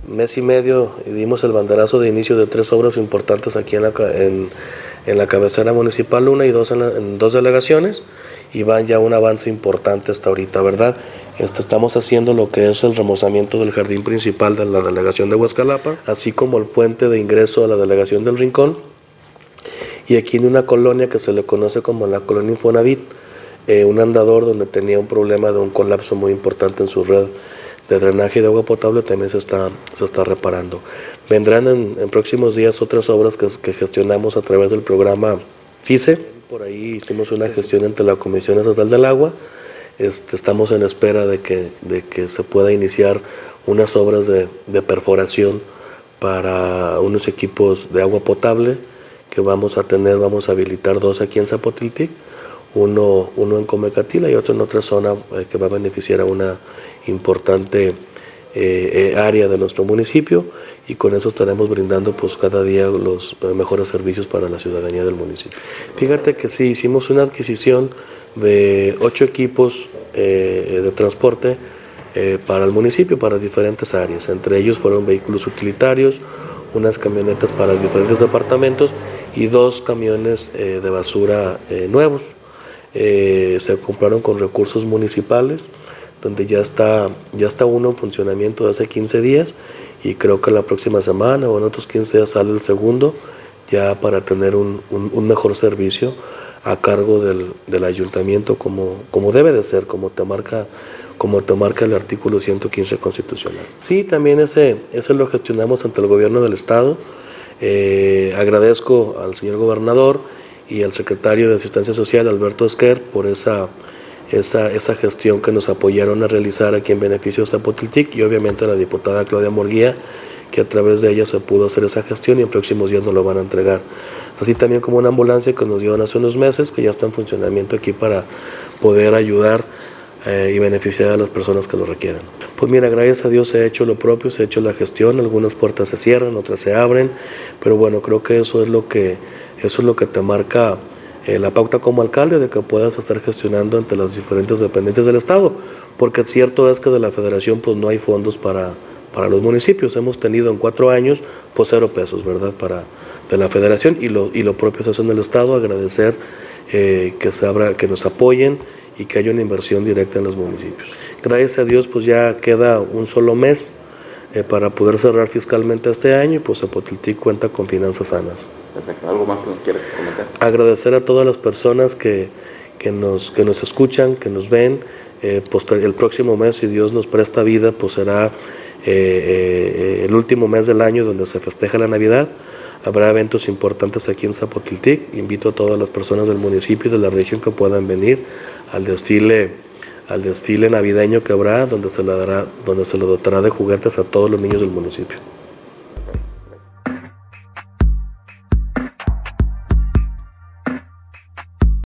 mes y medio dimos el banderazo de inicio de 3 obras importantes aquí en la cabecera municipal, una y dos en 2 delegaciones, y van ya un avance importante hasta ahorita, ¿verdad? Estamos haciendo lo que es el remozamiento del jardín principal de la delegación de Huascalapa, así como el puente de ingreso a la delegación del Rincón, y aquí en una colonia que se le conoce como la colonia Infonavit, un andador donde tenía un problema de un colapso muy importante en su red de drenaje de agua potable, también se está reparando. Vendrán en próximos días otras obras que gestionamos a través del programa FICE. Por ahí hicimos una gestión entre la Comisión Estatal del Agua. Estamos en espera de que se pueda iniciar unas obras de perforación para unos equipos de agua potable que vamos a habilitar 2 aquí en Zapotiltic, uno en Comecatila y otro en otra zona que va a beneficiar a una importante área de nuestro municipio, y con eso estaremos brindando pues cada día los mejores servicios para la ciudadanía del municipio. Fíjate que sí, hicimos una adquisición de 8 equipos de transporte para el municipio, para diferentes áreas. Entre ellos fueron vehículos utilitarios, unas camionetas para diferentes departamentos y 2 camiones de basura nuevos. Se compraron con recursos municipales, donde ya está uno en funcionamiento de hace 15 días, y creo que la próxima semana o en otros 15 días sale el segundo, ya para tener un mejor servicio a cargo del ayuntamiento como debe de ser, como te marca el artículo 115 constitucional. Sí, también ese lo gestionamos ante el gobierno del estado. Agradezco al señor gobernador y al secretario de Asistencia Social, Alberto Esquer, por esa gestión que nos apoyaron a realizar aquí en beneficio de Zapotiltic, y obviamente a la diputada Claudia Murguía, que a través de ella se pudo hacer esa gestión y en próximos días nos lo van a entregar. Así también como una ambulancia que nos dieron hace unos meses, que ya está en funcionamiento aquí para poder ayudar y beneficiar a las personas que lo requieran. Pues mira, gracias a Dios se ha hecho lo propio, se ha hecho la gestión, algunas puertas se cierran, otras se abren, pero bueno, creo que eso es lo que te marca la pauta como alcalde, de que puedas estar gestionando ante las diferentes dependencias del estado, porque cierto es que de la federación pues no hay fondos para los municipios. Hemos tenido en 4 años pues 0 pesos, ¿verdad?, de la federación, y lo propio se hace en el estado. Agradecer que nos apoyen y que haya una inversión directa en los municipios. Gracias a Dios pues ya queda un solo mes para poder cerrar fiscalmente este año, y pues Zapotiltic cuenta con finanzas sanas. Perfecto. ¿Algo más que nos quieras comentar? Agradecer a todas las personas que nos escuchan, que nos ven. Pues el próximo mes, si Dios nos presta vida, pues será el último mes del año donde se festeja la Navidad. Habrá eventos importantes aquí en Zapotiltic. Invito a todas las personas del municipio y de la región que puedan venir al desfile navideño que habrá, donde se le dotará de juguetes a todos los niños del municipio.